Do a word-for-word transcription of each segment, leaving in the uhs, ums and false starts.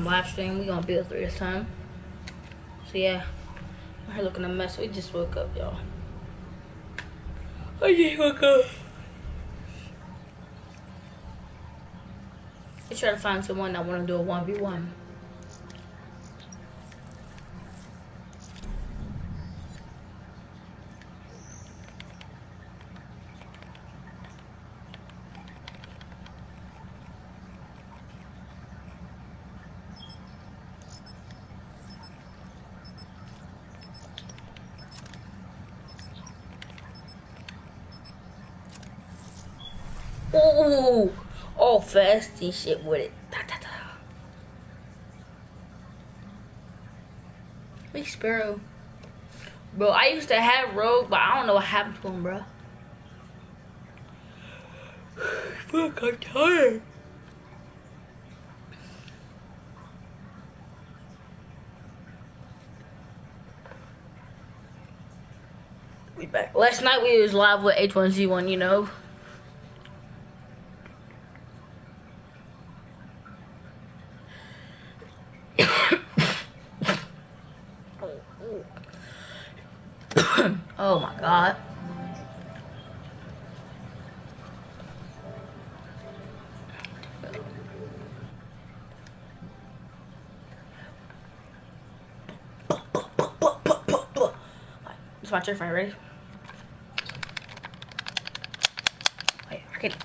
live stream. We gonna build three this time. So yeah, I'm here looking a mess. We just woke up, y'all. I just woke up. Let's try to find someone that wanna do a one v one. Ooh, all fast and shit with it. Da, da, da. Big Sparrow. Bro, I used to have Rogue, but I don't know what happened to him, bro. Fuck, I'm tired. We back. Last night we was live with H one Z one, you know. Oh my god. It's my turn, ready? Wait, I can't.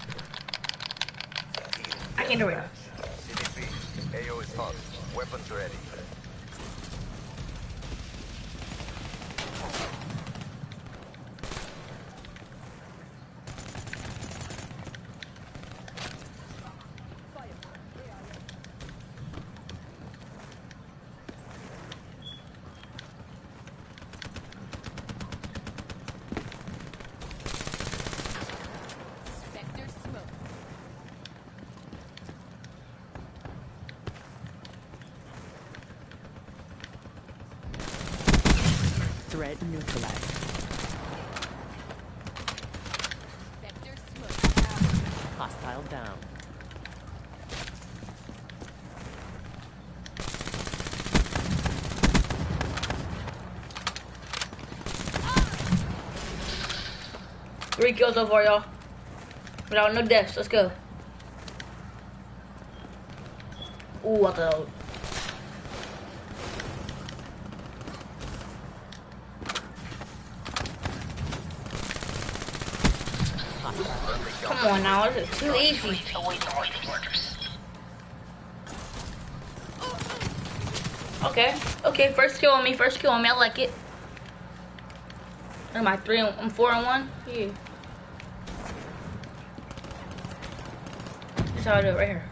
I can't do it. C D P, A O is hot. Weapons ready. Threat neutralized. Vector smoke. Hostile down. Three kills so far, y'all. Without no deaths. Let's go. Ooh, I thought. Come on now, this is too easy. Okay, okay, first kill on me, first kill on me, I like it. Am I three and I'm four and one? Yeah. That's how I do it right here.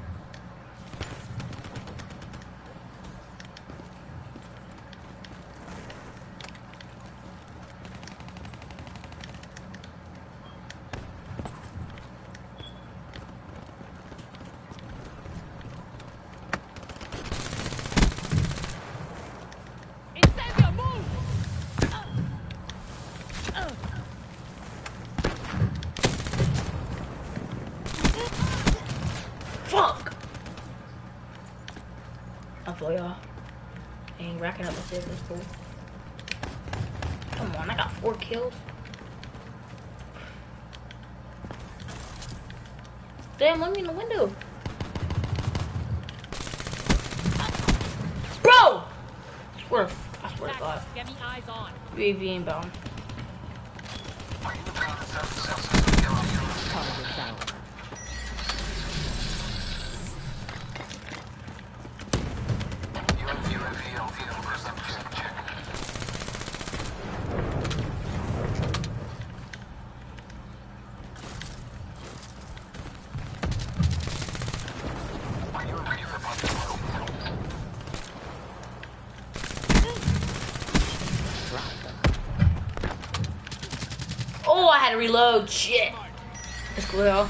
Incendio, move! Fuck! I feel y'all. Ain't racking up the shit, that's cool. Come on, I got four kills. Damn, let me in the window. Bro! I swear, I swear to God. Get me eyes on. U A V inbound. Target down. Oh, I had to reload. Shit. That's cool, y'all.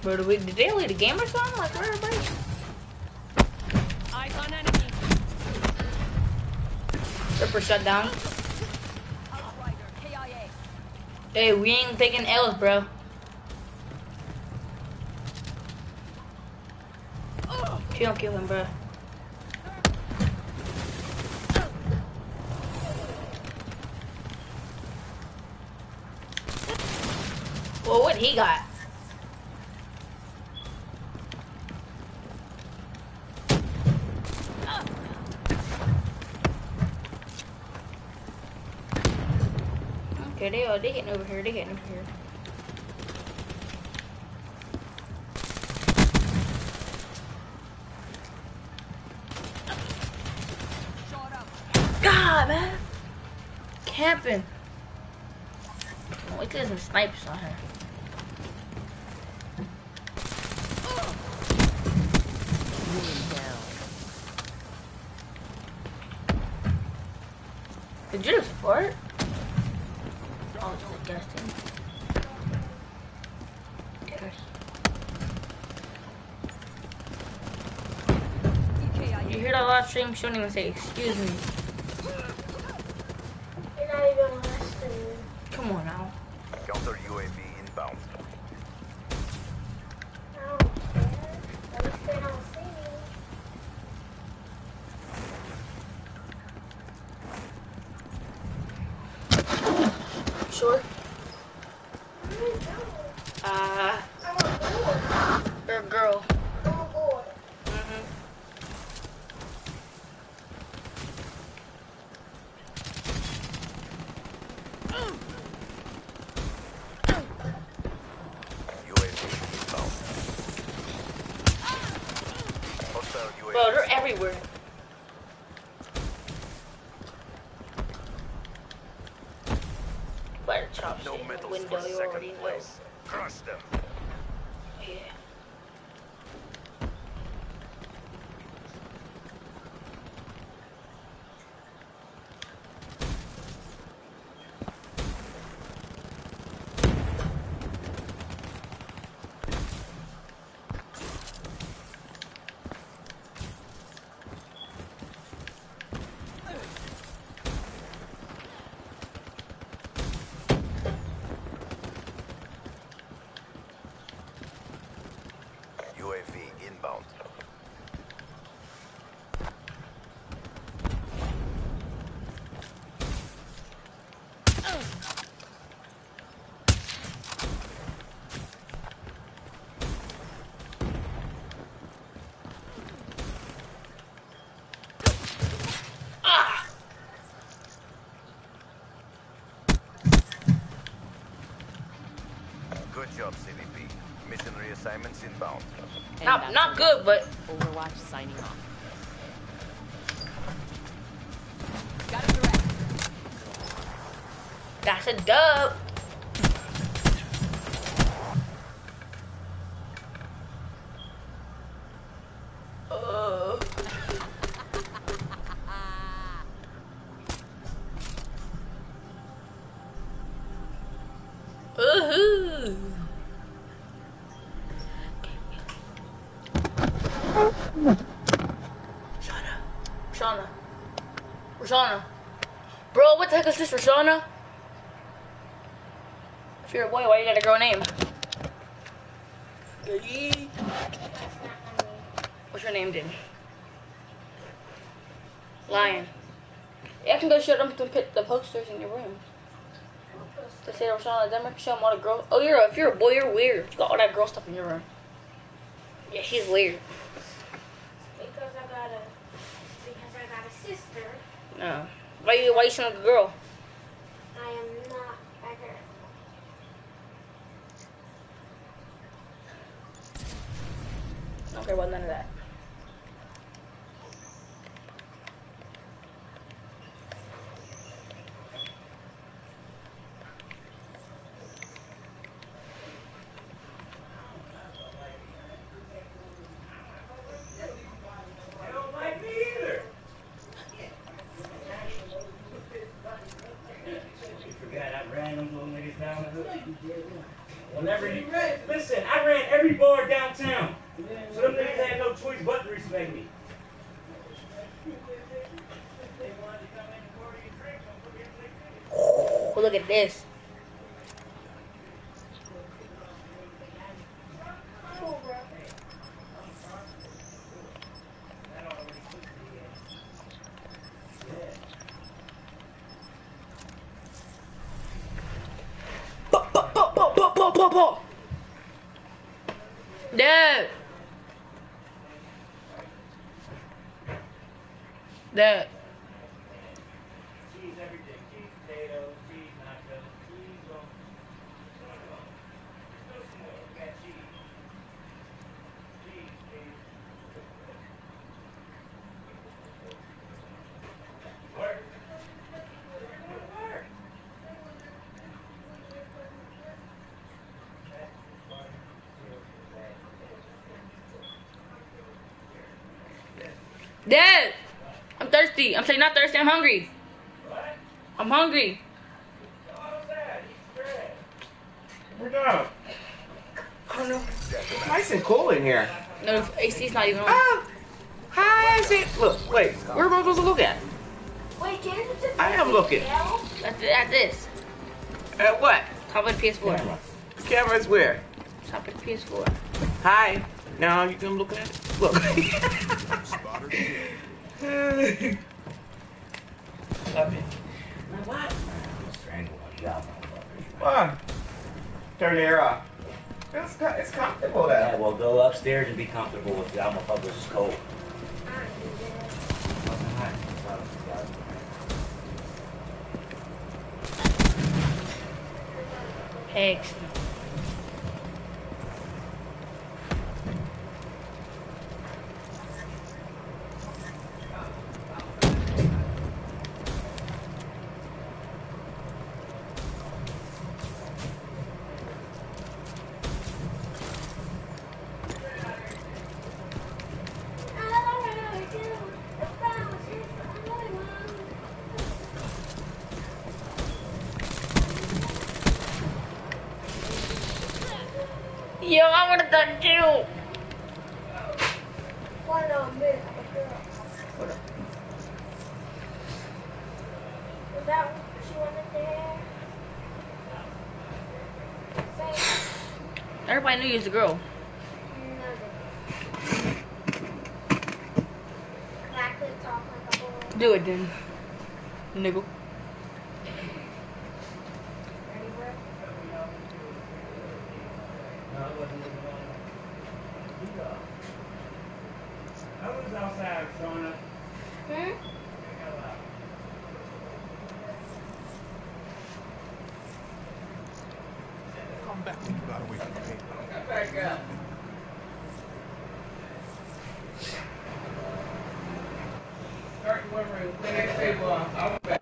Bro, did, we, did they leave the game or something? Like, where everybody? Eyes on enemy. Ripper shut down. Outrider, K I A. Hey, we ain't taking L's, bro. If you don't kill him, bro. Well, what he got? Okay, they are. They getting over here. They getting over here. Shot up. God, man. Camping. Oh, wait till there's some snipers on her. Moving down. Did you just fart? Oh, it's disgusting. Yes. E K I A. You hear that last stream? She don't even say excuse me. You're not even listening. Come on now. Counter U A V inbound. I don't care. At least they don't see me. Sure. I don't. Uh, I'm a boy. you're a girl. I'm a boy. Mm-hmm. U A V inbound. Hostile U A V. Bro, they're everywhere. Butter chop No shit in the medals window, for you already second know. place. Crush them. Yeah. U A V inbound. Ah! Good job, C V P. Mission reassignments inbound. And Not, that's not a good, wrap. but Overwatch signing off. Got a threat. that's a dub. Uh. Ooh. Shauna. Shauna. Rashana. Bro, what the heck is this, Rashana? If you're a boy, why you got a girl name? Yee. What's your name, then? Lion. You can go show them the, pit- the posters in your room. They say Rashana Denver, show them all the girls. Oh, you're a, if you're a boy, you're weird. You got all that girl stuff in your room. Yeah, she's weird. Because I got a, because I got a sister. No. Why you, why you showing like a girl? I am not a girl. I don't care about none of that. Whenever you listen, I ran every board So them niggas had no choice but to respect me. Oh, look at this. Dad. Dad. Cheese everything. Cheese potatoes, cheese nachos, cheese on. Still some more. We got cheese. Cheese, cheese. Work. Work. Dad. I'm thirsty. I'm saying not thirsty. I'm hungry. What? I'm hungry. We're done. Oh no. Nice and cool in here. No, A C's not even on. Ah, how is it? Look, wait. Where am I supposed to look at? Wait, can it just I am looking. At, at this. At what? Top of the P S four. Camera's where? Top of the P S four. Hi. Now you can look at it. Look. Love it. What? What? Turn the air off. It's, co- it's comfortable Yeah, though. well, go upstairs and be comfortable with the alma public is cold. Eggs. Yo, I wanna touch you. Hold on, miss. Was that what you wanted there? Say Everybody knew you was a girl. nothing. Can I quit talking like a boy? Do it then. Nigga. Ready, bro? I was outside, Shauna. Hmm? Come back when you got away from me. Come back up. Start the one room. Clean that table off. I'll be back.